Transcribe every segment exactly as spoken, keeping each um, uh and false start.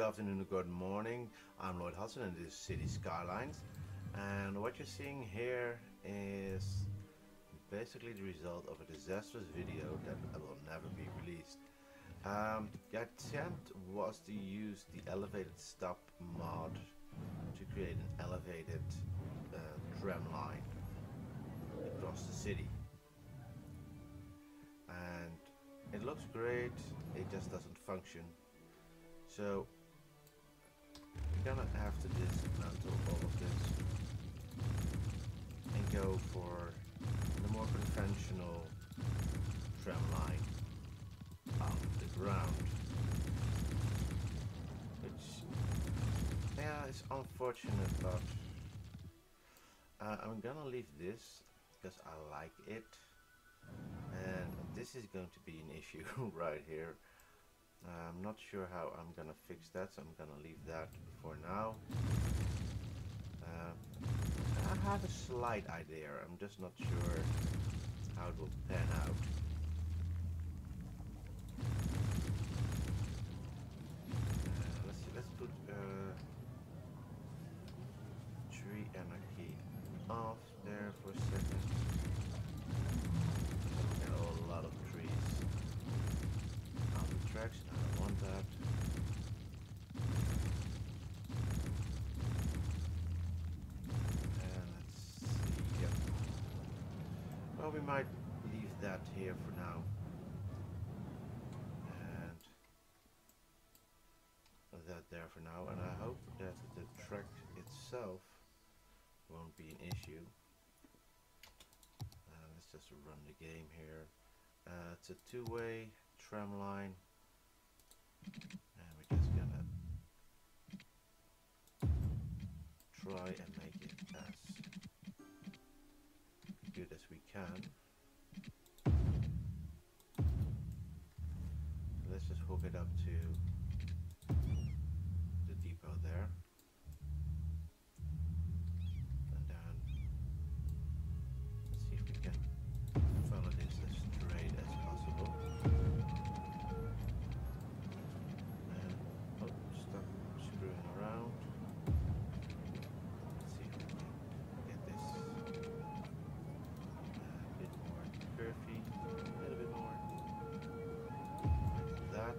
afternoon or good morning. I'm Lloyd Hudson and this is City Skylines. And what you're seeing here is basically the result of a disastrous video that will never be released. Um, the attempt was to use the elevated stop mod to create an elevated uh, tram line across the city. And it looks great, it just doesn't function. So we're gonna have to dismantle all of this and go for the more conventional tram line out of the ground, which, yeah, is unfortunate, but uh, I'm gonna leave this because I like it, and this is going to be an issue right here. I'm not sure how I'm gonna fix that, so I'm gonna leave that for now. Uh, I have a slight idea, I'm just not sure how it will pan out. Uh, let's see, let's put uh, tree anarchy off there for a second. Got a lot of trees on the tracks, I don't want that. And let's see, yep. Well, we might leave that here for now. And that there for now. And I hope that the track itself won't be an issue. Uh, let's just run the game here. Uh, it's a two-way tram line. And we're just gonna try and make it as good as we can. Let's just hook it up to the depot there. And then let's see if we can follow this as straight as possible. And oh, stop screwing around. Let's see if we can get this a bit more curvy, a little bit more like that.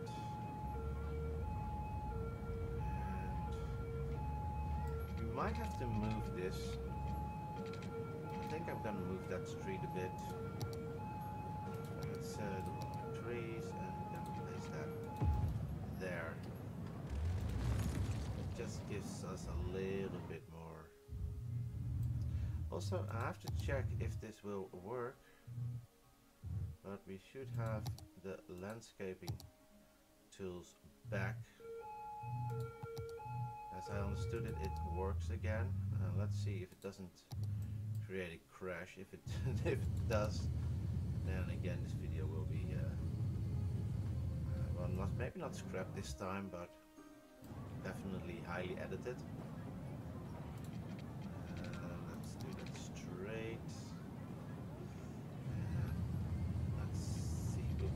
And we might have to move this. I think I'm gonna move that street a bit. Let's uh, the trees and then place that there. It just gives us a little bit more. Also, I have to check if this will work, but we should have the landscaping tools back. As I understood it, it works again. Uh, let's see if it doesn't create a crash. If it if it does, then again this video will be uh, uh, well, not maybe not scrapped this time, but definitely highly edited. Uh, let's do that straight. Uh, let's see. Oop.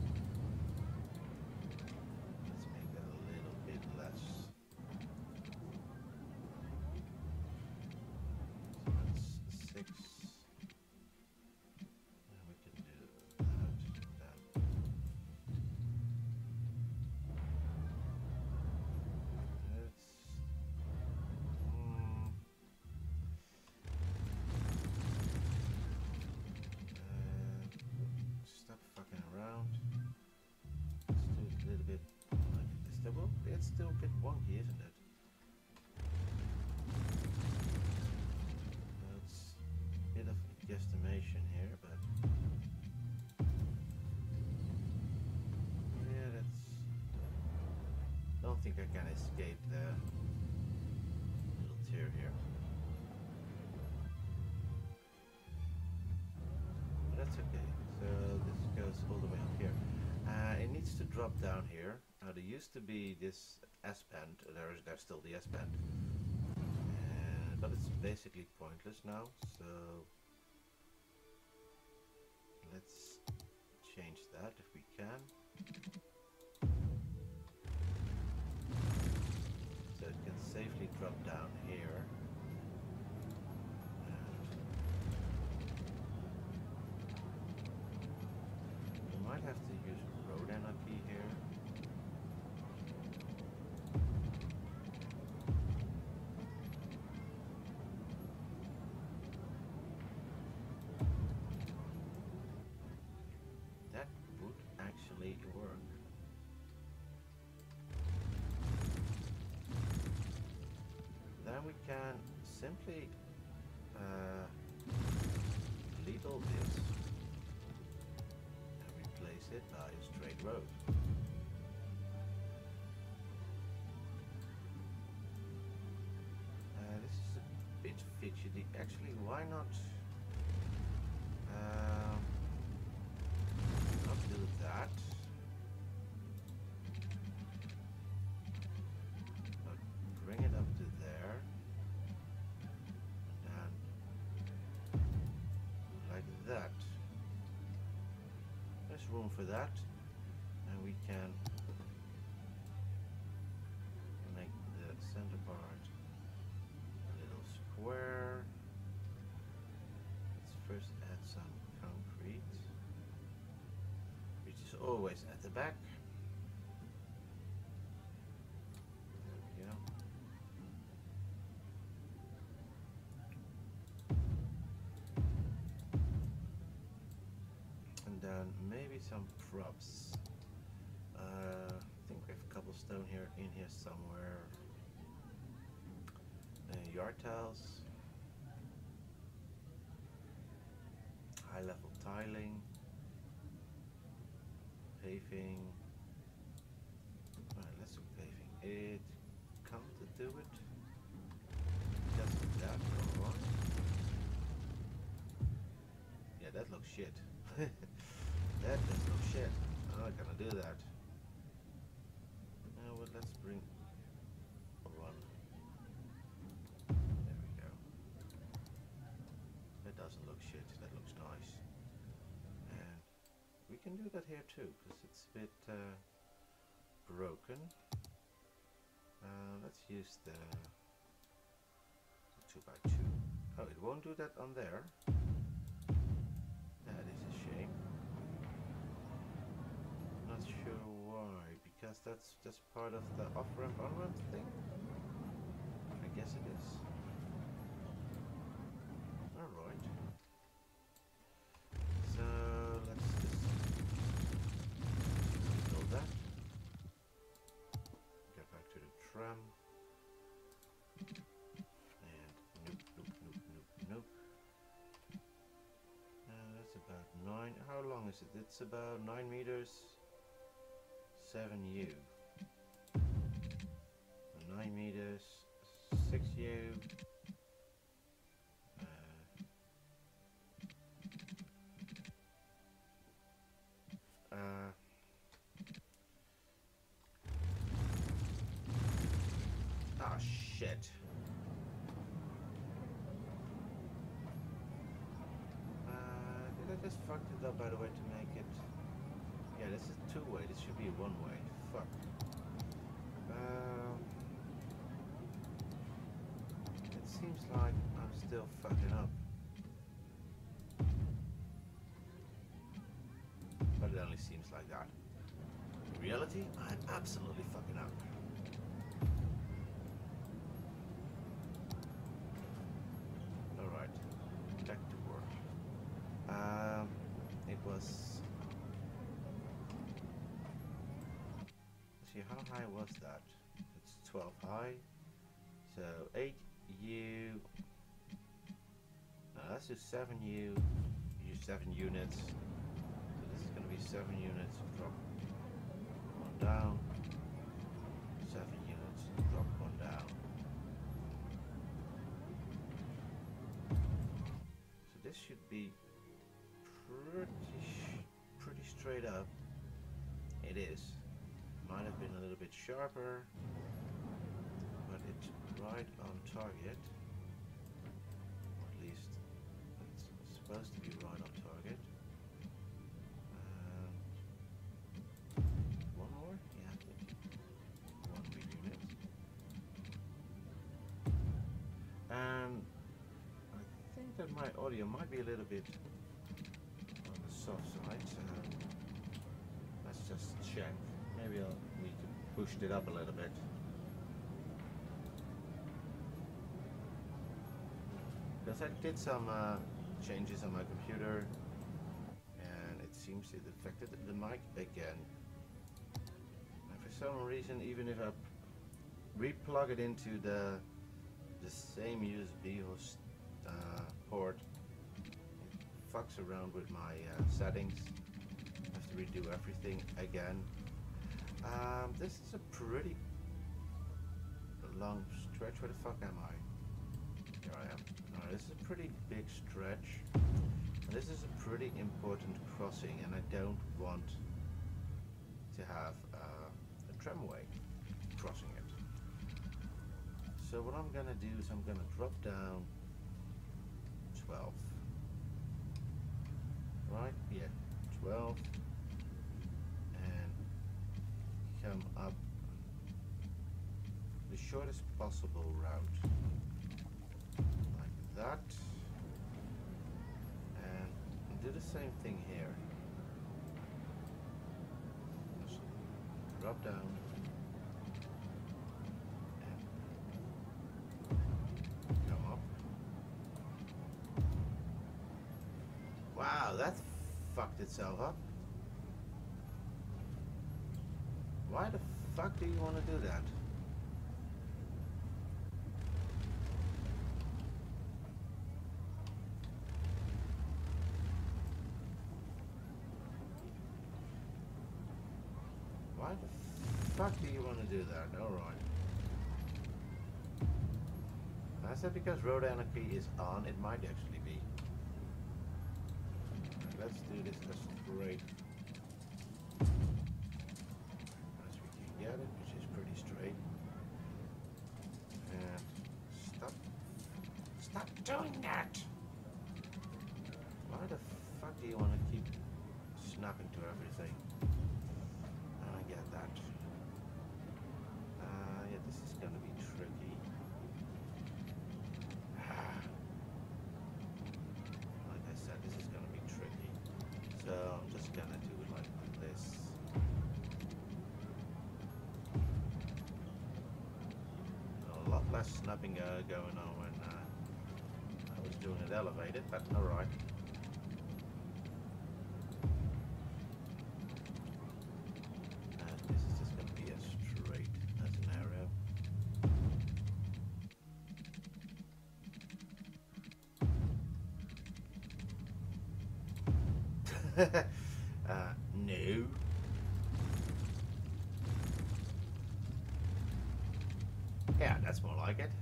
Let's make that a little bit less. So that's six. And we can do that. that. Let's. Hmm. Uh, stop fucking around. Let's do it a little bit like this. There will, it's still a bit wonky, isn't it? It's a bit of a guesstimation here, but yeah, that's. Don't think I can escape the little tear here. But that's okay. So this goes all the way up here. Uh, it needs to drop down here. Now there used to be this S-bend. There's there's still the S-bend, uh, but it's basically pointless now. So let's change that if we can. drop down here. And we might have to use road anarchy here. That would actually work. Then we can simply uh, delete all this and replace it by a straight road. Uh, this is a bit fidgety. Actually, why not uh, not do that? But bring it up to there. That. There's room for that, and we can make the center part a little square. Let's first add some concrete, which is always at the back. There we go. And maybe some props. Uh, I think we have cobblestone here in here somewhere. Uh, yard tiles, high level tiling, paving. Alright, let's do paving. It come to do it. Just that, alright. Yeah, that looks shit. That does look shit. I'm not gonna do that. Now, well, let's bring one. There we go. That doesn't look shit. That looks nice. And we can do that here too, because it's a bit uh, broken. Uh, let's use the two by two. Oh, it won't do that on there. That is a shame. Not sure why, because that's just part of the off-ramp on-ramp thing. I guess it is. Alright. So let's just build that. Get back to the tram. And nope, nope, nope, nope, nope. Uh, that's about nine. How long is it? It's about nine meters. seven U. nine meters. six U. Uh, uh, ah, shit. Uh, did I just fucked it up by the way to make it? Yeah, this is two-way. This should be one-way. Fuck. Um, it seems like I'm still fucking up. But it only seems like that. In reality, I'm absolutely fucking up. Alright. Back to work. Um, it was... See, how high was that? It's twelve high. So eight U. No, let's do seven U. Use seven units. So this is going to be seven units. Drop one down. Seven units. Drop one down. So this should be pretty, pretty straight up. It is. Might have been a little bit sharper, but it's right on target. Or at least it's supposed to be right on target. Um, one more? Yeah, one more unit. that my audio might be a little bit on the soft side. So let's just check. Maybe I'll need to push it up a little bit. Because I did some uh, changes on my computer, and it seems it affected the mic again. And for some reason, even if I re-plug it into the the same U S B host, uh, port, it fucks around with my uh, settings. I have to redo everything again. Um, this is a pretty long stretch. Where the fuck am I? Here I am. Alright, this is a pretty big stretch. And this is a pretty important crossing, and I don't want to have uh, a tramway crossing it. So what I'm gonna do is I'm gonna drop down twelve. Right? Yeah, twelve. And come up the shortest possible route. Like that. And do the same thing here. Just drop down. Wow, that fucked itself up. Why the fuck do you want to do that? Why the fuck do you want to do that? Alright. I said because Road Anarchy is on, it might actually be. Let's do this as straight as we can get it, which is pretty straight. And stop. Stop doing that! Why the fuck do you want to keep snapping to everything? I don't get that. Uh, yeah, this is gonna be tricky. Like I said, this is gonna be tricky. So I'm just gonna do it like this. A lot less snapping uh, going on when uh, I was doing it elevated, but alright. And this is just gonna be as straight as an arrow. uh, no. Yeah, that's more like it.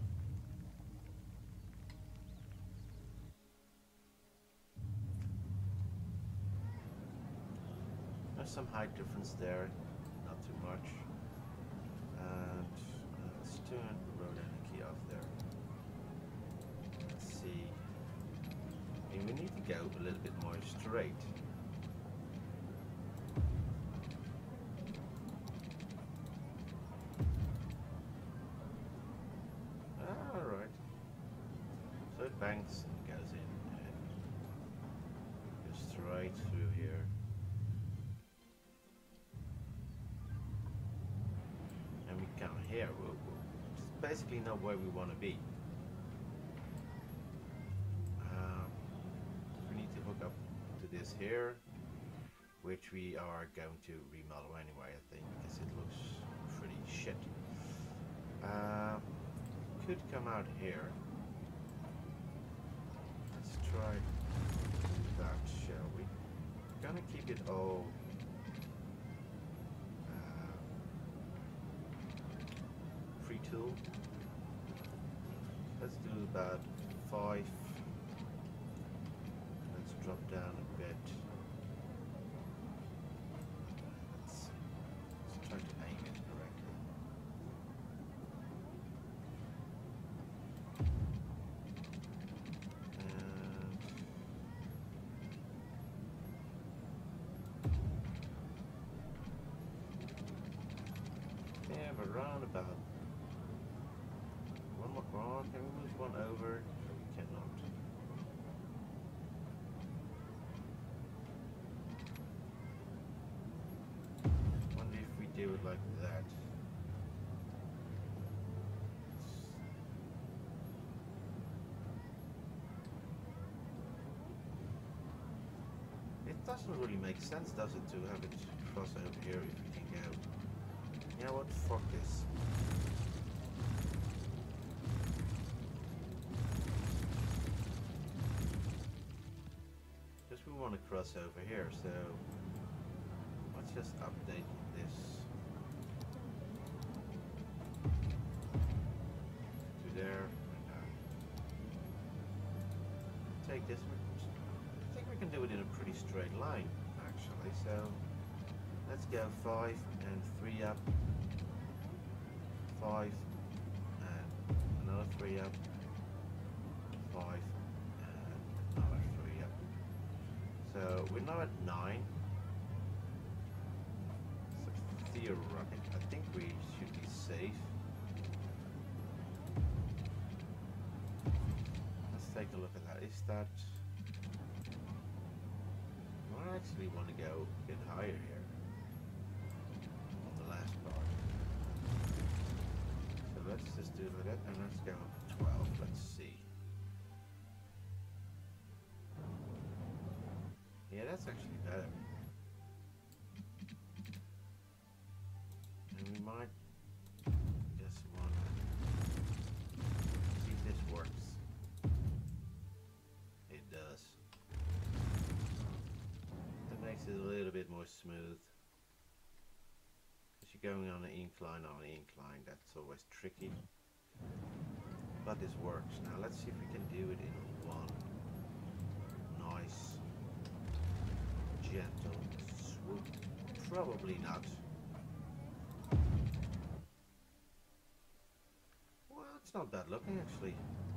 There's some height difference there, not too much. And uh, let's turn Road Anarchy off there. Let's see. I mean, we need to go a little bit more straight. Alright. So it banks and goes in and goes straight through here. And we come here. We'll, we'll just basically know where we want to be. Up to this here, which we are going to remodel anyway, I think, because it looks pretty shit. Uh, could come out here. Let's try that, shall we? Gonna keep it all uh, free tool. Let's do about five. Drop down a bit. Let's, let's try to aim it correctly. And yeah, but round about one more. Oh, can we move one over? No, we cannot. it like that. It doesn't really make sense, does it, to have it cross over here if we can go. You know what? Fuck this. Because we want to cross over here, so let's just update this to there. And, uh, take this. I think we can do it in a pretty straight line, actually. So let's go five and three up, five and another three up, five and another three up. So we're now at nine. So theoretically, I think we should be safe. Let's take a look at that. Is that? I actually want to go a bit higher here on the last part. So let's just do that and let's go up to twelve. Let's see. Yeah, that's actually better. And we might just want to see if this works. It does. Makes it a little bit more smooth. Because you're going on an incline on an incline, that's always tricky. But this works. Now let's see if we can do it in one nice, gentle swoop. Probably not. Well, it's not bad looking actually.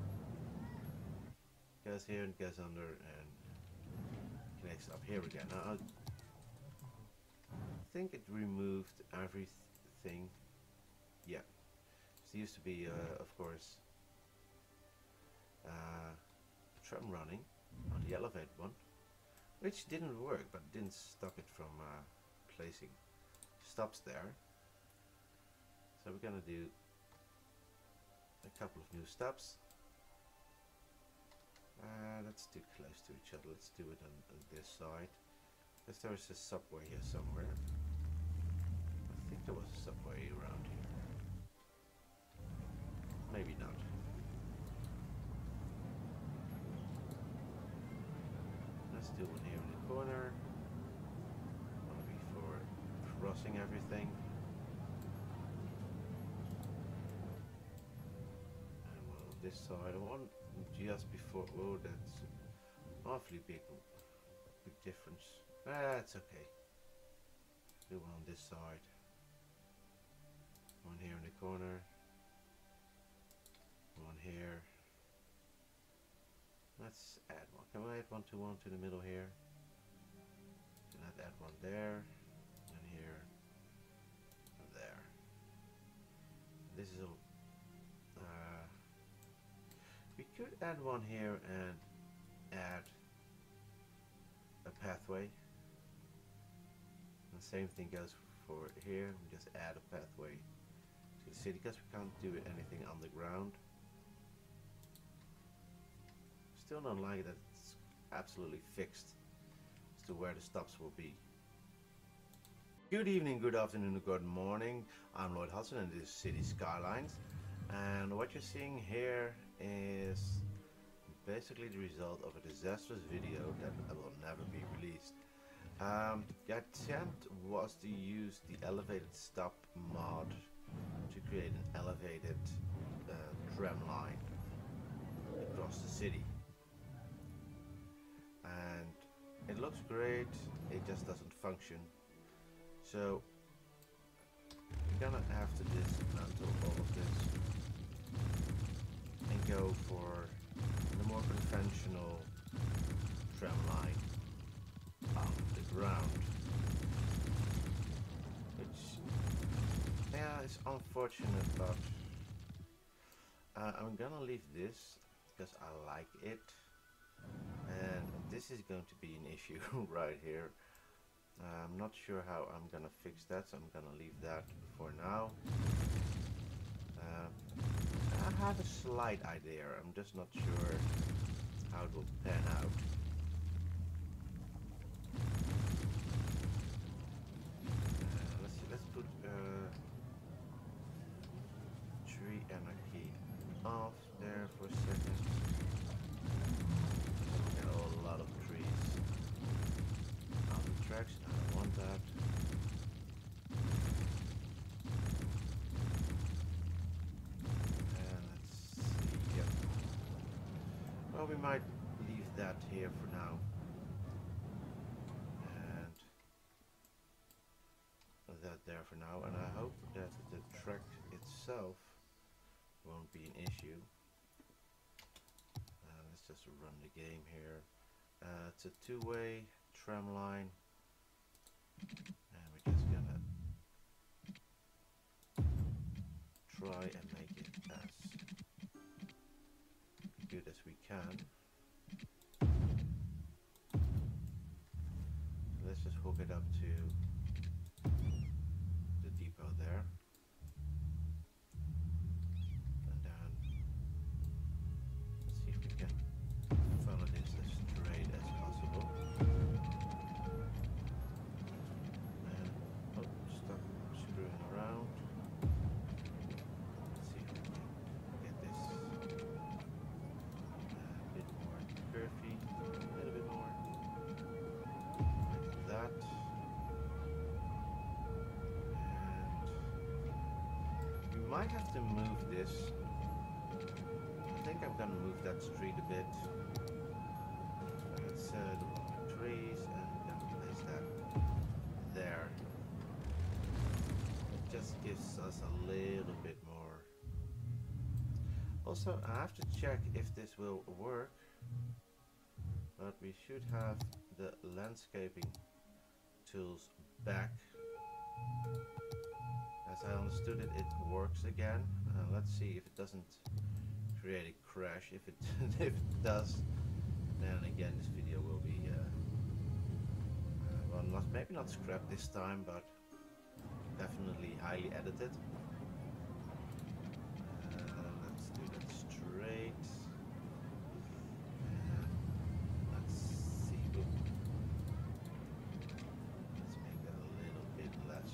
Goes here and goes under and connects up here again. Now, I think it removed everything. Yeah, there used to be, uh, of course, uh, tram running on the elevated one, which didn't work, but didn't stop it from uh, placing stops there. So we're gonna do a couple of new stops. Uh, that's too close to each other. Let's do it on, on this side. Because there is a subway here somewhere. I think there was a subway around here. Maybe not. Let's do one here in the corner. One before crossing everything. And one on this side. And one just before. Oh, that's awfully big, big difference. Ah, it's okay. Do one on this side. One here in the corner. One here. Let's add one. Can we add one to one to the middle here? Can I add one there? And here. And there. This is a. Uh, we could add one here and add a pathway. And the same thing goes for here. We just add a pathway to the city because we can't do anything on the ground. Still don't like that it's absolutely fixed as to where the stops will be. Good evening, good afternoon, good morning. I'm Lloyd Hudson and this is City Skylines. And what you're seeing here is basically the result of a disastrous video that will never be released. Um, the attempt was to use the elevated stop mod to create an elevated uh, tram line across the city. And it looks great, it just doesn't function. So we're gonna have to dismantle all of this and go for the more conventional tram line on the ground. Which, yeah, is unfortunate, but uh, I'm gonna leave this because I like it. And this is going to be an issue right here. Uh, I'm not sure how I'm gonna fix that, so I'm gonna leave that for now. Uh, I have a slight idea, I'm just not sure how it will pan out. Uh, let's see, let's put uh, tree anarchy off there for a second. Get a lot of trees on the tracks, I don't want that. And let's see, yep. Well, we might leave that here for now. And that there for now, and I hope that the track itself won't be an issue. Uh, let's just run the game here. Uh, it's a two-way tram line, and we're just gonna try and make it as good as we can. So let's just hook it up to the depot there, and then let's see if we can follow this as straight as possible. And oh, stop screwing around. Let's see if we can get this a bit more curvy, a little bit more like that. And we might have to move this. I think I'm gonna move that street a bit. Let's uh, do all the trees and then place that there. It just gives us a little bit more. Also, I have to check if this will work, but we should have the landscaping tools back. As I understood it, it works again. Uh, let's see if it doesn't create a crash. If it if it does, then again this video will be uh, uh, well, not maybe not scrapped this time, but definitely highly edited. Uh, let's do that straight. And let's see. Oop. Let's make that a little bit less.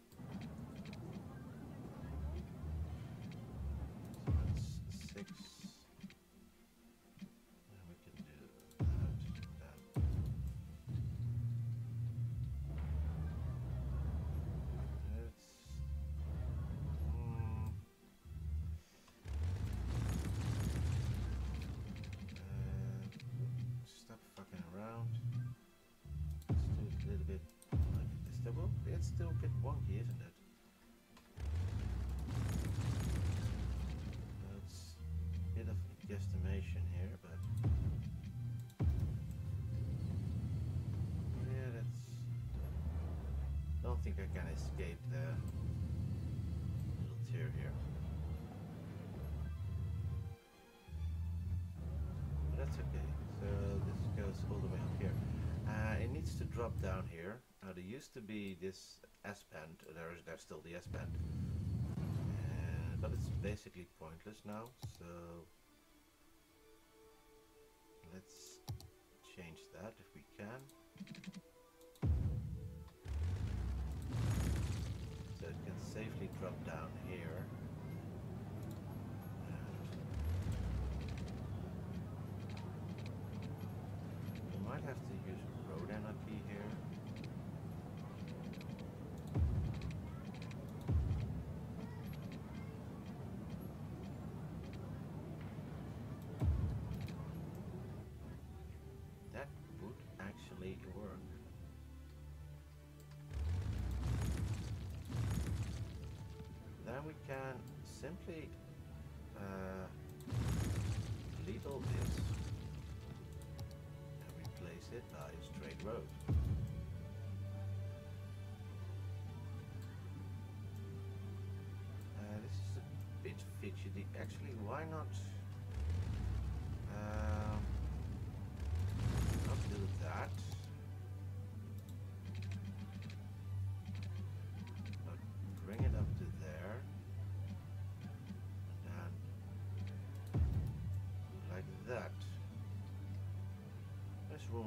So that's six. And we can do that, that. Let's mm, uh, stop fucking around. Let's do it a little bit like this. There will, it's still a bit wonky, isn't it? That's a bit of a guesstimation here, but yeah, that's. Don't think I can escape the little tear here. But that's okay. So this goes all the way up here. Uh, it needs to drop down here. Uh, there used to be this S-band. There is there's still the S-band, uh, but it's basically pointless now. So let's change that if we can. So it can safely drop down here. And we might have to use road anarchy here. That would actually work. Then we can simply uh, delete all this and replace it by a straight road. Uh, this is a bit fidgety. Actually, why not um, not do that?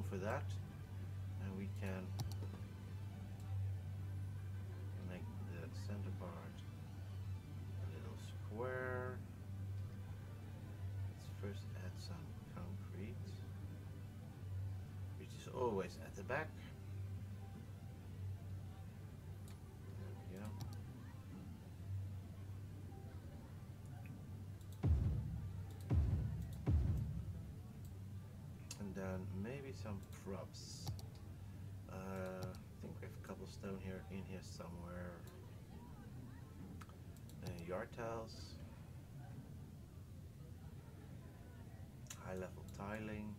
for that, and we can make the center part a little square. Let's first add some concrete, which is always at the back. There we go. And then maybe some props. Uh, I think we have cobblestone here in here somewhere. Uh, yard tiles, high level tiling,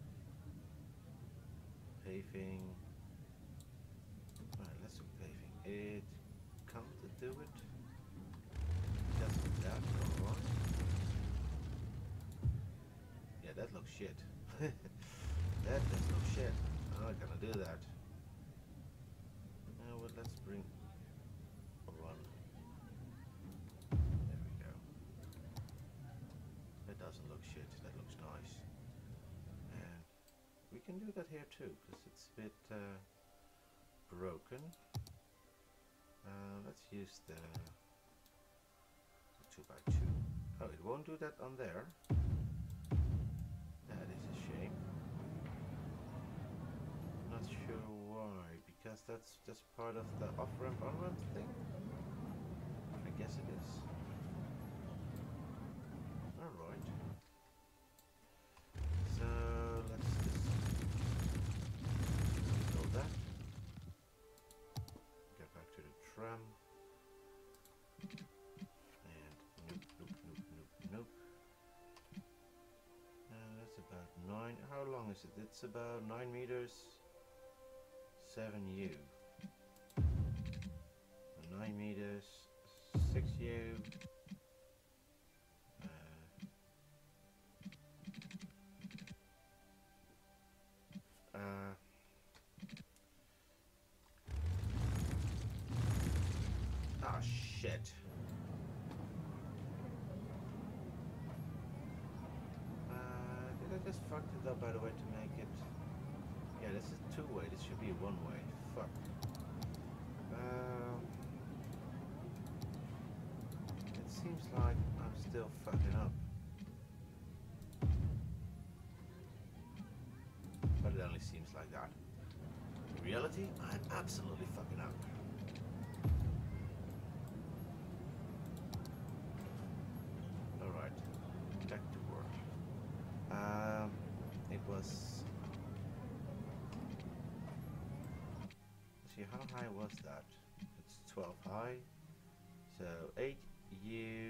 paving. Alright, let's do paving. It comes to do it. Just that, alright. Yeah, that looks shit. That does look shit. I'm not gonna do that. Uh, well, let's bring one. There we go. That doesn't look shit. That looks nice. And we can do that here too, because it's a bit uh, broken. Uh, let's use the, the two by two. Oh, it won't do that on there. That is a shame. Not sure why, because that's just part of the off-ramp on-ramp thing. I guess it is. Alright. So let's just build that. Get back to the tram. And nope, nope, nope, nope, nope. Uh, that's about nine. How long is it? It's about nine meters. seven U. nine meters. six U. Uh, uh, oh shit. Uh, did I just fuck it up by the way to make it? Yeah, this is two-way. This should be one-way. Fuck. Um, it seems like I'm still fucking up. But it only seems like that. In reality, I'm absolutely fucking up. Alright. Back to work. Um, it was... See, how high was that? It's twelve high. So eight U.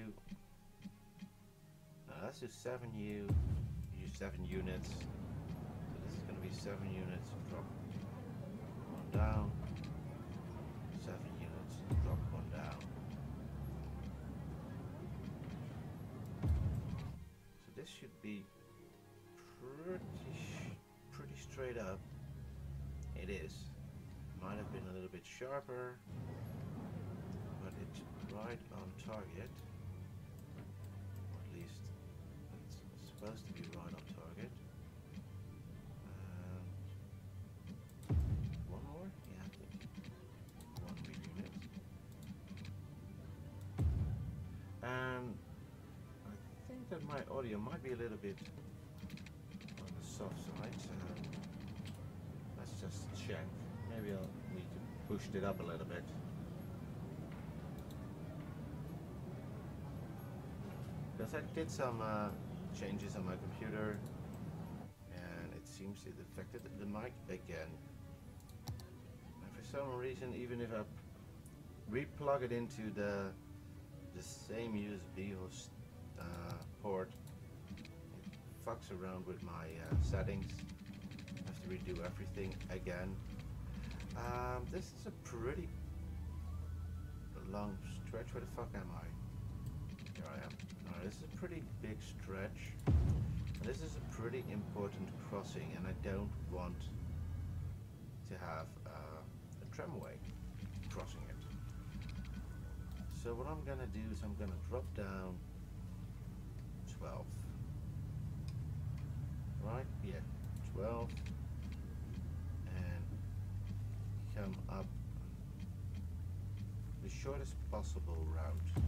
No, let's do seven U. Use seven units. So this is going to be seven units. Drop one down. Seven units. Drop one down. So this should be pretty, pretty straight up. It is. Might have been a little bit sharper, but it's right on target. Or at least it's supposed to be right on target. Um, one more? Yeah, I think one big unit. And I think that my audio might be a little bit on the soft side. Um, let's just check. Maybe I'll need to push it up a little bit. Because I did some uh, changes on my computer and it seems it affected the mic again. And for some reason, even if I re-plug it into the the same U S B host uh, port, it fucks around with my uh, settings. I have to redo everything again. Um, this is a pretty long stretch. Where the fuck am I? Here I am. Alright, this is a pretty big stretch. And this is a pretty important crossing, and I don't want to have uh, a tramway crossing it. So what I'm gonna do is I'm gonna drop down twelve. Right? Yeah, twelve. come up the shortest possible route,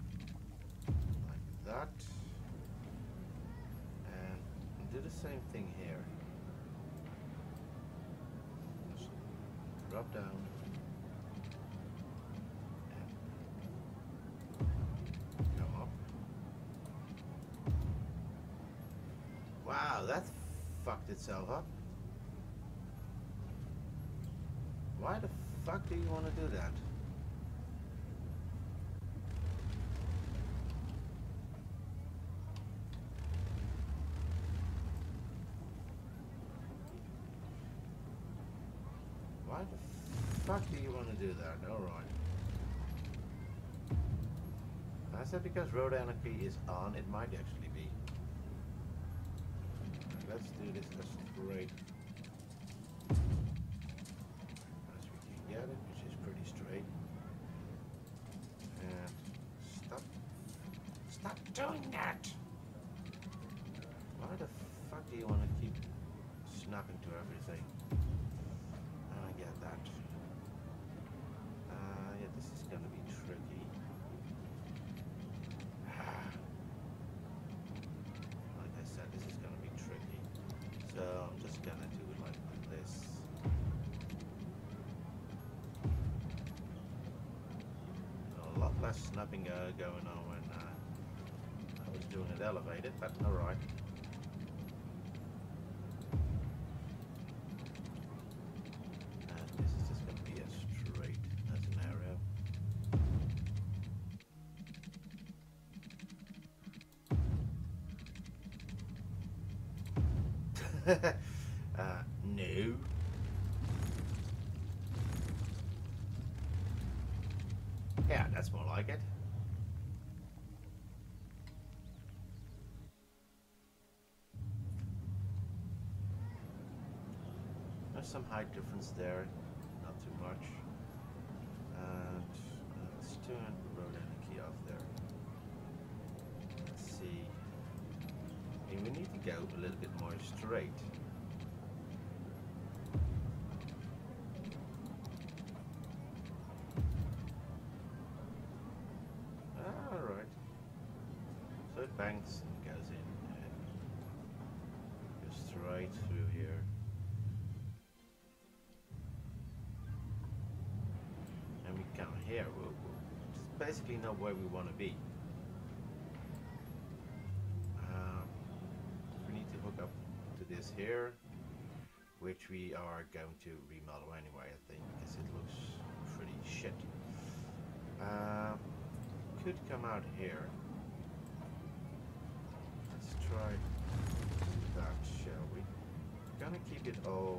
like that, and do the same thing here. Just drop down and come up. Wow, that fucked itself up. Why the fuck do you want to do that? Why the fuck do you want to do that? Alright. I said because Road Anarchy is on, it might actually be. Let's do this as straight as we can get it, which is pretty straight. And stop. Stop doing that! Why the fuck do you want to keep snapping to everything? I get that. Uh, yeah, this is gonna be tricky. Like I said, this is gonna be tricky. So I'm just gonna do it like this. A lot less snapping uh, going on when uh, I was doing it elevated, but alright. uh, no. Yeah, that's more like it. There's some height difference there, not too much. And uh, let's turn Road Anarchy off there. Let's see. I mean, we need to go a little bit more straight. Alright. So it banks and goes in and goes straight through here. And we come here. We'll, we'll just basically know where we want to be. This here, which we are going to remodel anyway, I think, because it looks pretty shit. Uh, could come out here. Let's try that, shall we? Gonna keep it all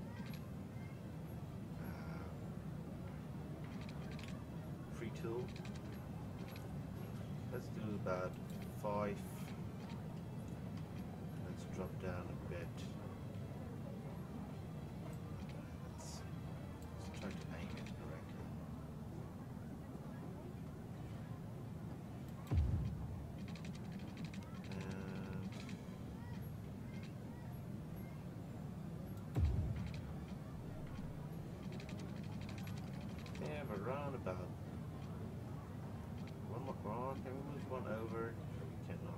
uh, free tool. Let's do about five. Let's drop down a bit. Let's, let's try to aim it correctly. And yeah, we're around about one more wrong. Can we move one over? No, we cannot.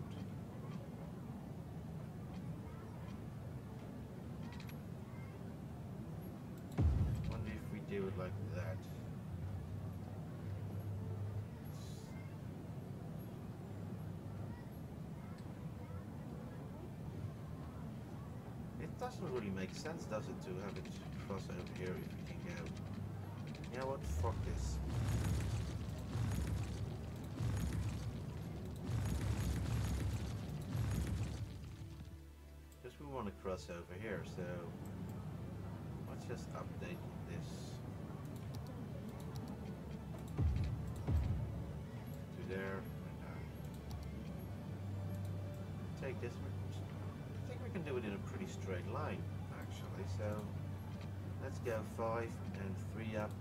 Do it like that. It doesn't really make sense, does it, to have it cross over here if we can go. You know what? Fuck this. Just we want to cross over here, so let's just update this. There, and uh, take this. I think we can do it in a pretty straight line, actually. So let's go five and three up,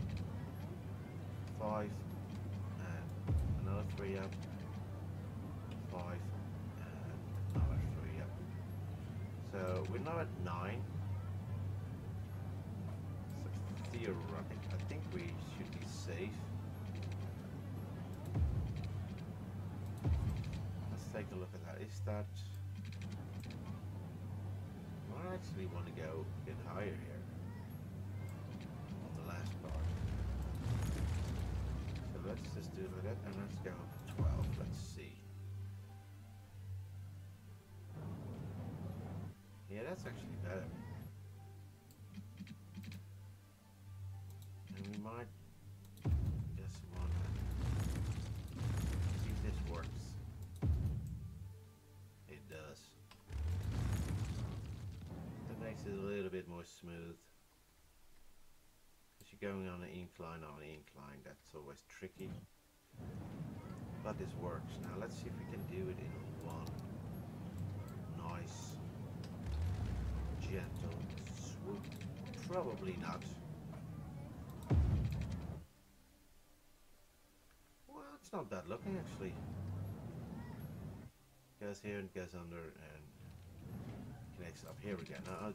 five and another three up, five and another three up. So we're now at nine. So we are running. I think we should be safe. Let's take a look at that. Is that... I actually want to go a bit higher here. On the last part. So let's just do it like that and let's go up to twelve. Let's see. Yeah, that's actually better. And we might just want to see if this works. It does. That makes it a little bit more smooth. Because you're going on an incline on an incline, that's always tricky. But this works. Now let's see if we can do it in one nice gentle swoop. Probably not. Well, it's not bad looking actually. Goes here and goes under and connects up here again. Now,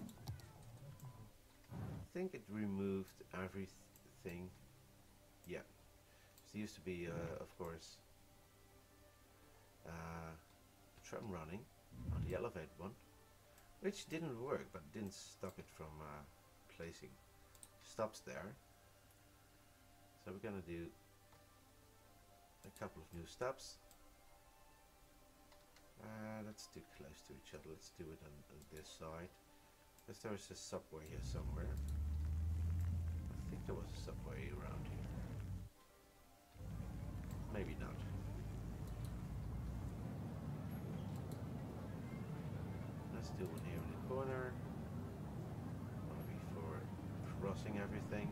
I think it removed everything. Yeah. There used to be, uh, of course, uh, a tram running on the Elevate one. Which didn't work, but didn't stop it from uh, placing stops there. So we're gonna do a couple of new stops. Uh, let's do close to each other. Let's do it on, on this side. Because there is a subway here somewhere. I think there was a subway around here. Maybe not. Let's do one here in the corner. Maybe for crossing everything.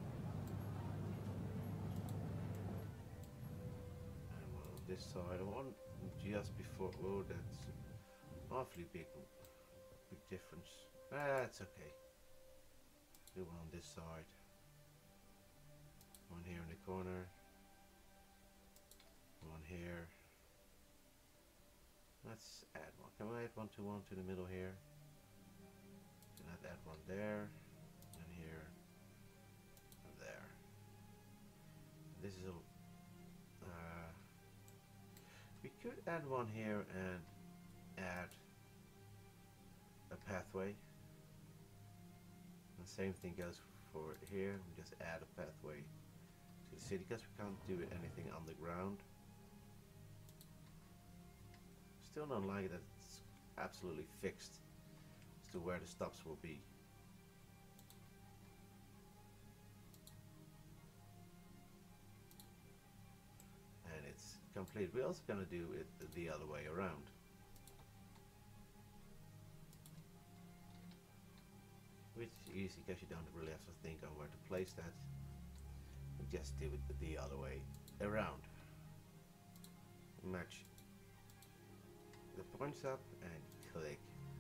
And one on this side. One just before. Oh, that's awfully big, big difference. That's okay. Do one on this side. One here in the corner. One here. Let's add one. Can we add one to one to the middle here? Can I add one there, and here, and there. This is a. Uh, we could add one here and add a pathway. The same thing goes for here. We just add a pathway to the city because we can't do anything on the ground. Still don't like that it's absolutely fixed as to where the stops will be. And it's complete. We're also going to do it the other way around. Which is easy because you don't really have to think on where to place that. You just do it the other way around. Match the points up and click.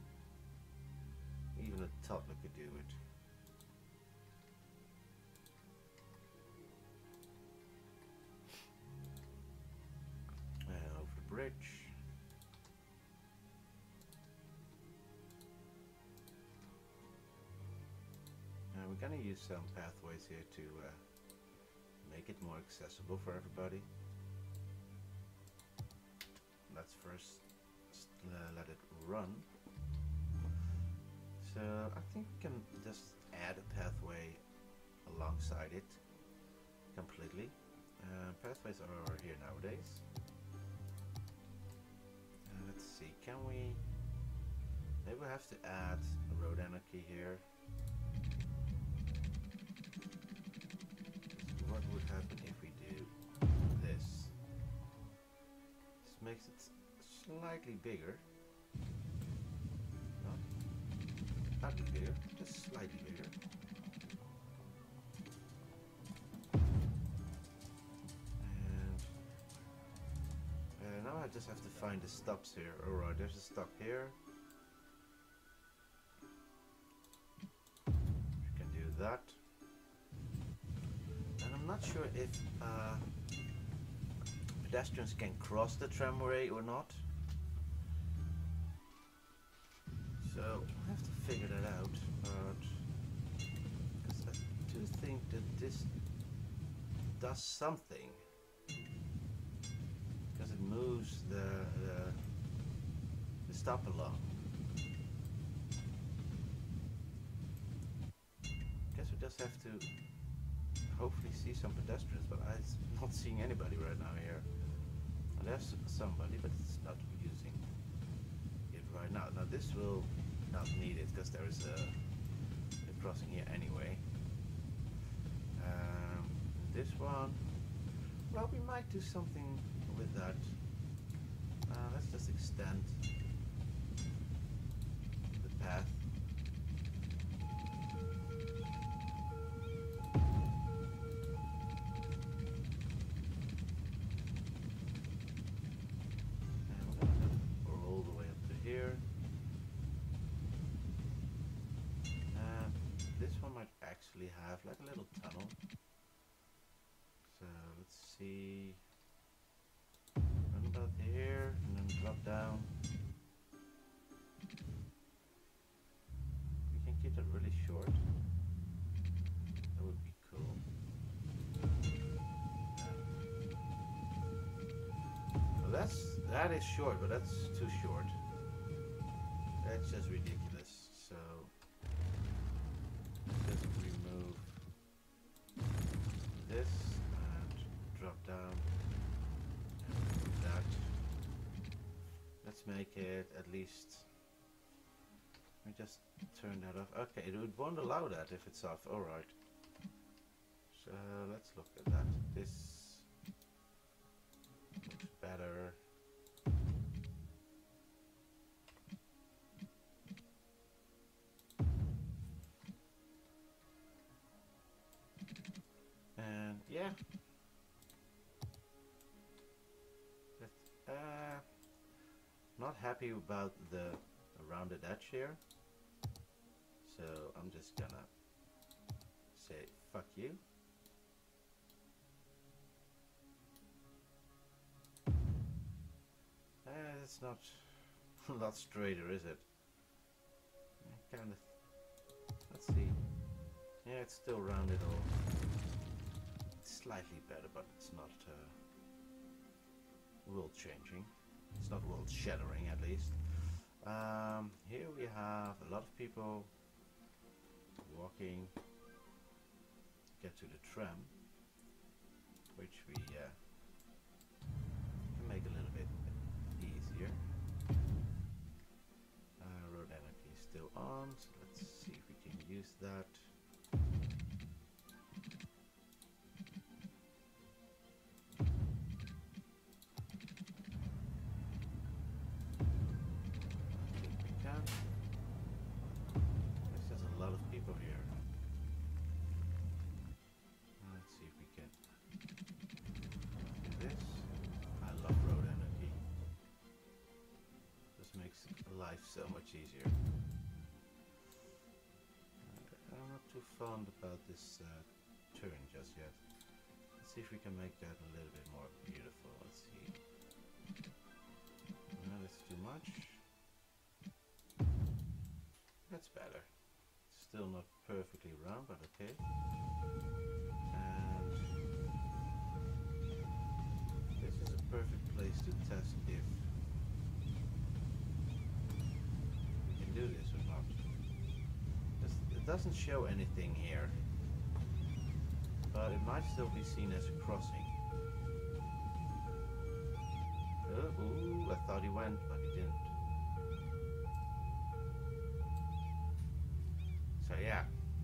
Even a toddler could do it. And over the bridge. And we're going to use some pathways here to uh, make it more accessible for everybody. Let's first Uh, let it run. So I think we can just add a pathway alongside it completely. Uh, pathways are here nowadays. Uh, let's see, can we maybe we have to add a road anarchy here. So what would happen if we do this? This makes it slightly bigger. Not not bigger, just slightly bigger. And uh, now I just have to find the stops here. Alright, there's a stop here. You can do that. And I'm not sure if uh, pedestrians can cross the tramway or not. So I have to figure that out. But I do think think that this does something, because it moves the, the, the stop along. Guess we just have to hopefully see some pedestrians, but I'm not seeing anybody right now here. Well, there's somebody, but it's not using it right now. Now this will not need it because there is a, a crossing here anyway. Um, this one, well, we might do something with that. Uh, let's just extend the path. And we're gonna go all the way up to here. And this one might actually have like a little tunnel. So let's see. Run about here and then drop down. We can keep it really short. That would be cool. Well, that's that is short, but that's too short. That's just ridiculous. So let's just remove this and drop down. That. Let's make it at least. Let me just turn that off. Okay, it won't allow that if it's off. All right. So let's look at that. This looks better. And yeah. Uh, not happy about the rounded edge here, so I'm just gonna say fuck you. Uh, it's not a lot straighter, is it? Kind of. Let's see. Yeah, it's still rounded off. It's slightly better, but it's not uh, world changing. It's not world shattering, at least. Um, here we have a lot of people walking to get to the tram, which we uh, can make a little bit easier. Uh, road energy is still on, so let's see if we can use that. So much easier. Uh, I'm not too fond about this uh, turn just yet. Let's see if we can make that a little bit more beautiful. Let's see. No, that's too much. That's better. Still not perfectly round, but okay. And this is a perfect place to test if do this or not. It doesn't show anything here, but it might still be seen as a crossing. Oh, ooh, I thought he went, but he didn't. So yeah,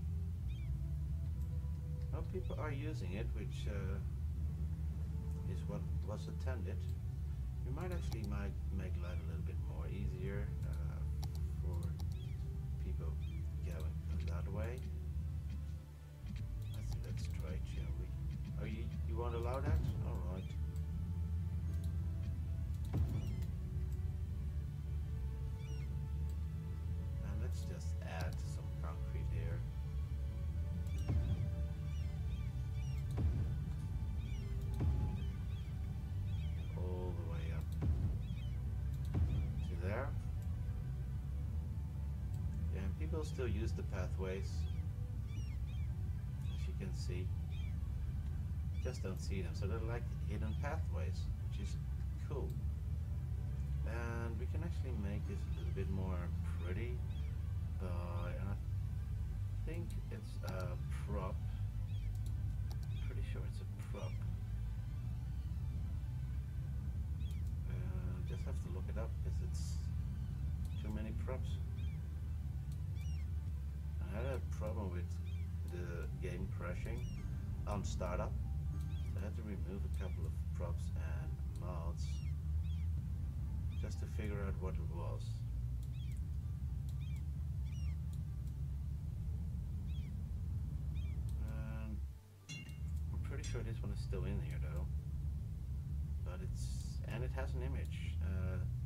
well, people are using it, which uh, is what was intended. We might actually might make life a little bit more easier. Uh, for people going that way. Let's, let's try it, shall we? Oh, you, you won't allow that? Alright. Now let's just add some concrete here. All the way up to there. People still use the pathways. As you can see. Just don't see them. So they're like hidden pathways, which is cool. And we can actually make this a little bit more pretty by, and I think it's a prop. Pretty sure it's a prop. Uh, just have to look it up because it's too many props. I had a problem with the game crashing on startup. I had to remove a couple of props and mods just to figure out what it was. Um, I'm pretty sure this one is still in here though. But it's, and it has an image. Uh,